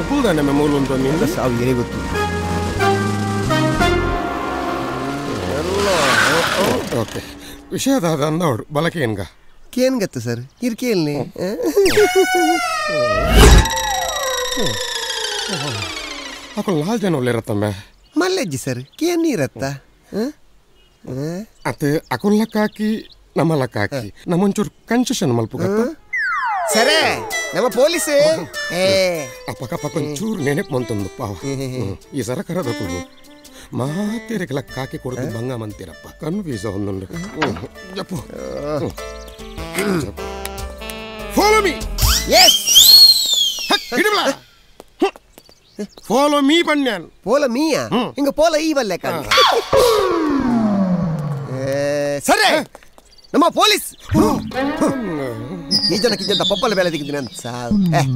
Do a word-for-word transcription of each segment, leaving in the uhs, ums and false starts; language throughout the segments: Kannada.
ಕುಲ್ದಾನೆ ಮೆಮೋಲ್ ಉಂಟು ನಿಂದ ಸಾವು ಏನೇ ಗೊತ್ತು ಓಕೆ ವಿಷಯದಾದ ಅಂದವಡು ಬಲಕೇನ್ಗ ಕೇನ್ ಗತ್ತು ಸರ್ ಇರ್ಕೇಲ್ನಿ ಅಕಲ್ ನಾಲ್ ಜನ ಒಳ್ಳೆರತ್ತಮ್ಮೆ ಮಲ್ಲೆಜ್ಜಿ ಸರ್ ಕೇನ್ ಇರತ್ತ ಅತ್ತೆ ಅಕುಲ್ಲಕ್ಕಾಕಿ ನಮ್ಮಲಕ್ಕಾಕಿ ನಮ್ಮೊಂಚೂರು ಕನ್ಸೆಷನ್ ಮಲ್ಪುಗತ್ತ ಸರೇ ನಮ್ಮ ಪೊಲೀಸ್ ಅಪ್ಪಕ್ಕ ಪಕ್ಕೊಂಚೂರು ನೆನಪು ಮಂತೊಂದು ಪಾವ ಈ ಸರ ಕರದಕ್ಕೂ ಮಾತೇರೆಗೆಲ್ಲ ಕಾಕಿ ಕೊಡೋದು ಬಂಗ ಮಂತೀರಪ್ಪ ಕನ್ಫ್ಯೂಸ್ ಒಂದೊಂದು ಜಪ್ಪು ಫಾಲೋ ಮೀ ಎಸ್ ಹಿಡಿಬಲ ಫಾಲೋ ಮೀ ಪಣ್ಯಾನ್ ಪೋಲ ಮೀಯ ಹಿಂಗ ಪೋಲ ಈ ಬಲ್ಲೆ ಕಾಣ ಸರೇ ನಮ್ಮ ಪೊಲೀಸ್ ಈ ಜನಕ್ಕೆ ಜನ ಪಪ್ಪಲ ಬೇಳೆ ತೆಗಿದ್ದೀನಿ ಅಂತ ಸಾವು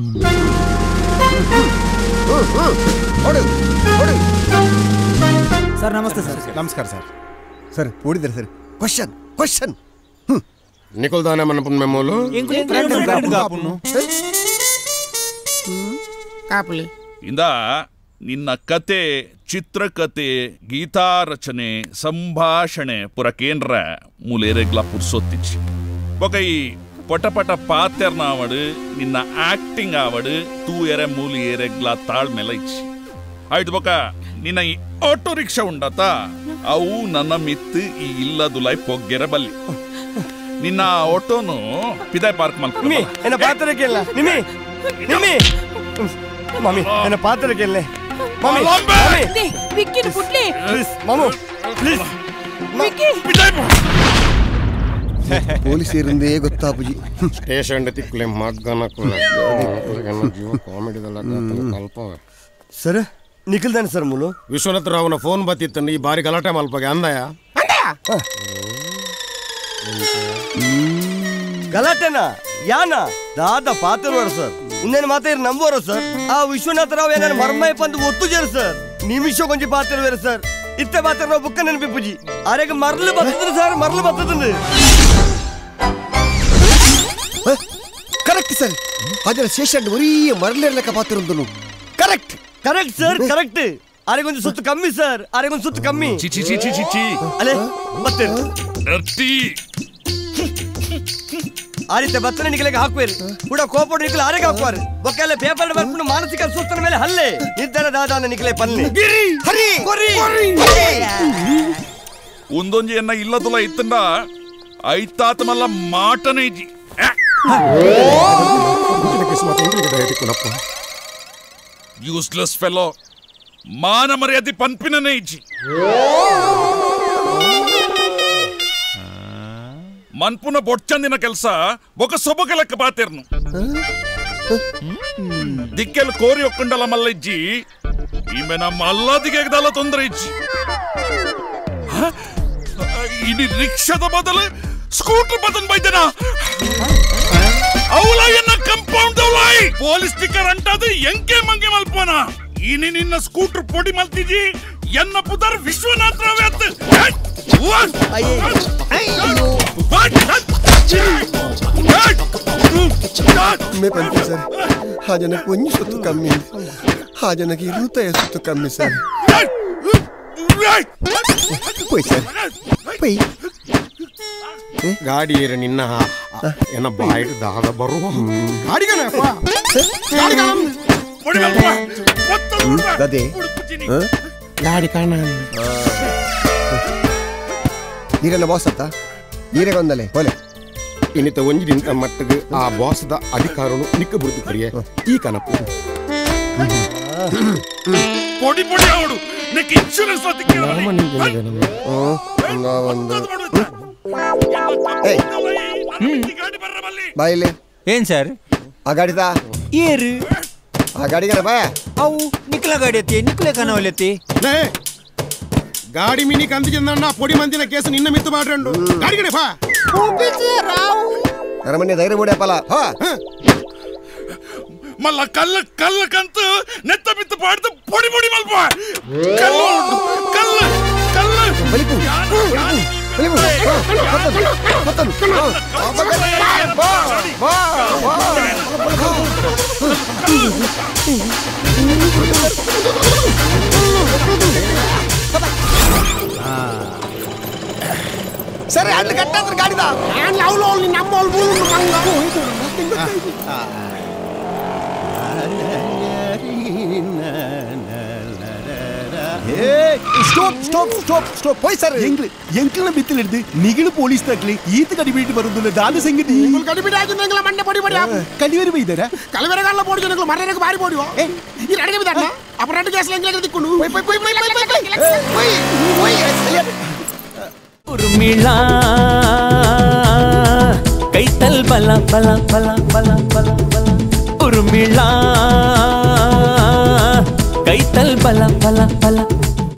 ಸರ್ ನಮಸ್ತೆ ಸರ್ ನಮಸ್ಕಾರ ಸರ್ ಸರ್ ಓಡಿದ್ದಾರೆ ಸರ್ ಕ್ವಶನ್ ಕ್ವಶನ್ ನಿಖಲ್ದಾನೆ ಮನಪುನ್ ಮೆಮೋಲು ಕಾಪಲಿ ಇಂದ ನಿನ್ನ ಕತೆ ಚಿತ್ರಕತೆ ಗೀತಾ ರಚನೆ ಸಂಭಾಷಣೆ ಪುರ ಕೇಂದ್ರ ಮೂಲೇರೆಗ್ಲ ಪುರ್ಸೊತ್ತಿಚ್ಚಿ ಬೊಕ ಈ ಪಟಪಟ ಪಾತೆರ್ನ ಆವಡು ನಿನ್ನ ಆಕ್ಟಿಂಗ್ ಆವಡು ತೂ ಎರೆ ಮೂಲಿ ಏರೆಗ್ಲ ತಾಳ್ಮೆಲ ಇಚ್ಚಿ ಆಯ್ತು ಬೊಕ ನಿನ್ನ ಈ ಆಟೋ ರಿಕ್ಷಾ ಉಂಡತ ಅವು ನನ್ನ ಮಿತ್ತು ಈ ಇಲ್ಲದುಲೈ ಪೊಗ್ಗೆರ ಬಲ್ಲಿ ನಿನ್ನ ಆಟೋನು ಪಿದಾಯ್ ಪಾರ್ಕ್ ಮಲ್ಪಿ ಎನ್ನ ಪಾತ್ರಕ್ಕೆಲ್ಲ ನಿಮಿ ನಿಮಿ ಮಮ್ಮಿ ಎನ್ನ ಪಾತ್ರಕ್ಕೆಲ್ಲ ಮಮ್ಮಿ ಮಮ್ಮಿ ವಿಕ್ಕಿನ ಪುಟ್ಲಿ ಪ್ಲೀಸ್ ಮಾಮು ಪ್ಲೀಸ್ ವಿಕ್ಕಿ ಪೊಲೀಸ್ ಇರಿಂದೇ ಗೊತ್ತಾಪುಜಿ ಸ್ಟೇಷನ್ ತಿಕ್ಕಲೆ ಮಗ್ಗನ ಕೂಡ ಜೀವ ಕಾಮಿಡಿದಲ್ಲ ಕಲ್ಪ ಸರ್ ನಿಖಿಲ್ದಾನೆ ಸರ್ ಮೂಲು ವಿಶ್ವನಾಥ್ ರಾವ್ನ ಫೋನ್ ಬತ್ತಿತ್ತು ಈ ಬಾರಿ ಗಲಾಟೆ ಮಲ್ಪಗೆ ಅಂದಯ ಗಲಾಟೆನಾ ಯಾನ ದಾದ ಪಾತ್ರವರ ಸರ್ ಇನ್ನೇನು ಮಾತಾಡಿ ನಂಬೋರು ಸರ್ ಆ ವಿಶ್ವನಾಥ ರಾವ್ ಏನಾರು ಮರ್ಮಯ ಪಂದು ಒತ್ತು ಜೇರು ಸರ್ ನಿಮಿಷ ಕೊಂಚ ಪಾತ್ರವೇರು ಸರ್ ಇತ್ತೆ ಪಾತ್ರ ನಾವು ಬುಕ್ಕ ನೆನಪಿಪ್ಪುಜಿ ಆರೆಗೆ ಮರಳು ಬರ್ತದ ಸರ್ ಮರಳು ಬರ್ತದ ಕರೆಕ್ಟ್ ಸರ್ ಅದರ ಸ್ಟೇಷನ್ ಒರೀ ಮರಳೆರ್ಲಕ್ಕ ಪಾತ್ರ ಉಂಟು ಕರೆಕ್ಟ್ ಕರೆಕ್ಟ್ ಸರ್ ಕರೆಕ್ಟ್ ಆರೆಗೊಂದು ಸುತ್ತು ಕಮ್ಮಿ ಸರ್ ಆರೆಗೊಂದು ಸುತ್ತು ಕಮ್ಮಿ ಚಿಚಿ ಚಿಚಿ ಚಿಚಿ ಅಲೆ ಮತ್ತೆ ನರ್ತಿ ಆ ರೀತಿ ಬತ್ತನೆ ನಿಖಿಲೆಗೆ ಹಾಕುವೇರು ಕೂಡ ಕೋಪಡ್ ನಿಖಿಲ್ ಆರೆಗೆ ಹಾಕುವಾರು ಬೊಕ್ಕೆಲ್ಲ ಪೇಪರ್ ಬರ್ಕೊಂಡು ಮಾನಸಿಕ ಸುಸ್ತನ ಮೇಲೆ ಹಲ್ಲೆ ನಿರ್ಧಾರ ದಾದಾನ ನಿಖಿಲೆ ಪಲ್ಲೆ ಹರಿ ಒಂದೊಂಜಿ ಎನ್ನ ಇಲ್ಲದುಲ ಇತ್ತಂಡ ಐತಾತ ಮಲ್ಲ ಮಾಟನೇ ಇಜ್ಜಿ ಯೂಸ್ಲೆಸ್ ಫೆಲೋ ಮಾನ ಮರ್ಯಾದೆ ಪನ್ಪಿನೇ ಇಜ್ಜಿ ಮನ್ಪುನ ಬೊಡ್ಚಂದಿನ ಕೆಲಸ ಬೊಕ ಸೊಬಗ ಲೆಕ್ಕ ಪಾತೆರ್ನು ದಿಕ್ಕೆಲ್ ಕೋರಿ ಒಕ್ಕಂಡಲ ಮಲ್ಲ ಇಜ್ಜಿ ಈಮೆ ನಮ್ಮ ಅಲ್ಲದಿಗೆದಲ್ಲ ತೊಂದರೆ ಇಜ್ಜಿ ಇಡೀ ರಿಕ್ಷಾದ ಬದಲು ಸ್ಕೂಟರ್ ಬದನ್ ಬೈದನ ಅವಳ ಎನ್ನ ಕಂಪೌಂಡ್ ಅವಳಾಯ್ ಪೊಲೀಸ್ ಸ್ಟಿಕ್ಕರ್ ಅಂಟದು ಎಂಕೆ ಮಂಗೆ ಮಲ್ಪೋನ ಇನಿ ನಿನ್ನ ಸ್ಕೂಟರ್ ಪೊಡಿ ಮಲ್ತಿಜಿ ಎನ್ನ ಪುದರ್ ವಿಶ್ವನಾಥ ರಾವ್ मैं पंच सर हाँ जनक वही सुतु कमी हाँ जनक ही रूता है सुतु कमी सर कोई सर कोई ಗಾಡಿ ಏರ ನಿನ್ನ ಏನ ಬಾಯಿಟ್ ದಾದ ಬರುವ ಗಾಡಿಗನ ಗಾಡಿಗನ ದಾದೆ ಗಾಡಿ ಕಾಣ ನೀರೆಲ್ಲ ಬಾಸ್ ಅತ್ತ ನೀರೇ ಒಂದಲೆ ಹೋಲೆ ಇನ್ನಿತ ಒಂಜಿದಿಂತ ಮಟ್ಟಿಗೆ ಆ ಬಾಸ್ದ ಅಧಿಕಾರನು ನಿಕ್ಕ ಬುರ್ದು ಕರಿಯೆ ಈ ಕನಪು ಪೊಡಿ ಪೊಡಿ ಅವಡು ನಿಕ್ಕ ಇನ್ಶೂರೆನ್ಸ್ ಬಾಯಿಲೆ ಏನ್ ಸರ್ ಆ ಗಾಡಿದ ಏರು ಆ ಗಾಡಿಗನ ಬಾಯ ಅವು ನಿಕ್ಲ ಗಾಡಿ ಐತಿ ನಿಕ್ಲೆ ಕನವಲ್ಲತಿ ಗಾಡಿ ಮಿನಿ ಕಂದಿನ ಪೊಡಿ ಮಂದಿನ ಕೇಸು ನಿನ್ನ ಮಿತ್ತು ಮಾಡ್ರಂಡು ಗಾಡಿಗಡೆ ಬಾ ಅರಮನೆ ಧೈರ್ಯ ಮೂಡಿ ಅಪ್ಪಲ್ಲ ಹಾ ಮಲ್ಲ ಕಲ್ಲ ಕಲ್ಲ ಕಂತು ನೆತ್ತ ಬಿತ್ತು ಪಾಡ್ದು ಪೊಡಿ ಪೊಡಿ ಮಲ್ಪ ಕಲ್ಲ ಕಲ್ಲ ಕಲ್ಲ ಬಲಿಪು ಬಲಿಪು ಬಾ ಬಾ ಬಾ ಸರಿ ಅಲ್ಲಿ ಕಟ್ಟಂದ್ರೆ ಗಾಡಿದ ನಾನು ಅವಳು ಅವಳು ನಮ್ಮ ಅವಳು ಸ್ಟಾಪ್ ಸ್ಟಾಪ್ ಸ್ಟಾಪ್ ಸ್ಟಾಪ್ ಹೋಯ್ ಸರ್ ಎಂಕ್ಲು ಎಂಕ್ಲನ ಬಿತ್ತಲಿಡ್ದು ನಿಗಿಳು ಪೊಲೀಸ್ ತಕ್ಲಿ ಈತ ಕಡಿಬಿಟ್ಟು ಬರುದಿಲ್ಲ ದಾದ ಸಂಗತಿ ಕಡಿಬಿಡಿ ಆಗಿ ನಿಂಗಳ ಮಂಡೆ ಪಡಿ ಪಡಿ ಕಡಿವೇರು ಬೈದಾರ ಕಲವೆರಗಾಲ ಪೋಡಿ ನಿಂಗಳು ಮರ್ರೆಗೆ ಬಾರಿ ಪೋಡಿಯೋ ಈ ರಡಿಗೆ ಬಿದ್ದಾನ ಅಪ್ಪ ರಡ್ಡು ಗ್ಯಾಸ್ ಲಂಗೆ ದಿಕ್ಕೊಂಡು ಪೈ ಪೈ ಪೈ ಪೈ ಪೈ ಪೈ ಪೈ ಉರ್ಮಿಳಾ ಕೈತಲ್ ಬಲ ಬಲ ಬಲ ಬಲ ಬಲ ಬಲ ಉರ್ಮಿಳಾ ಕೈತಲ್ ಬಲ ಬಲ ಬಲ